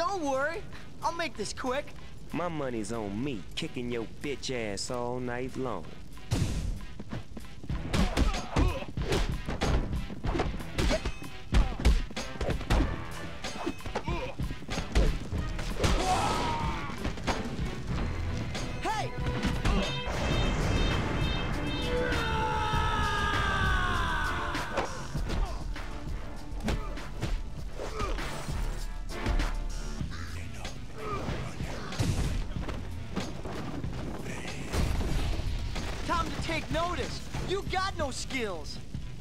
Don't worry, I'll make this quick. My money's on me, kicking your bitch ass all night long. Hey! Time to take notice. You got no skills.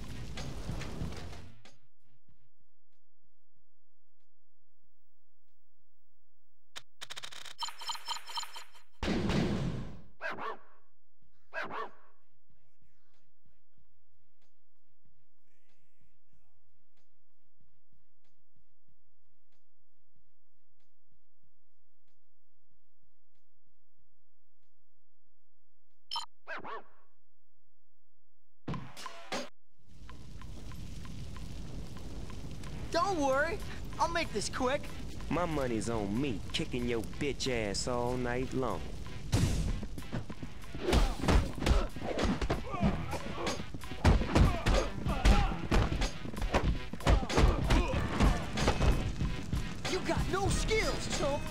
Don't worry, I'll make this quick. My money's on me, kicking your bitch ass all night long. You got no skills, chump.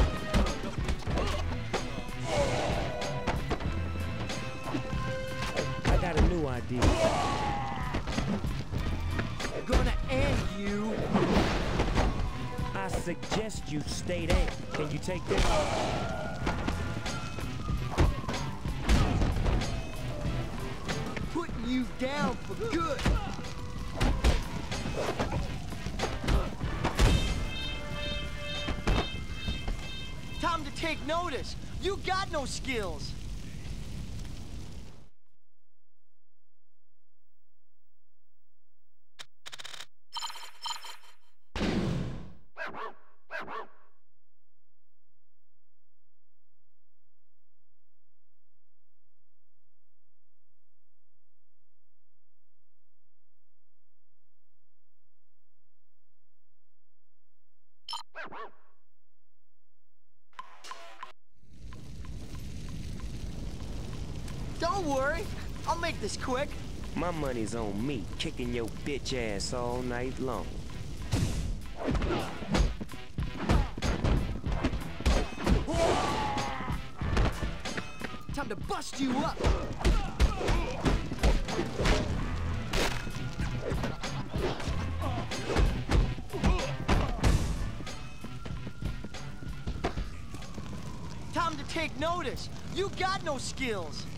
I got a new idea. Gonna end you. I suggest you stay there. Can you take this? Putting you down for good. Time to take notice. You got no skills. Don't worry, I'll make this quick. My money's on me, kicking your bitch ass all night long. Time to bust you up. Time to take notice. You got no skills.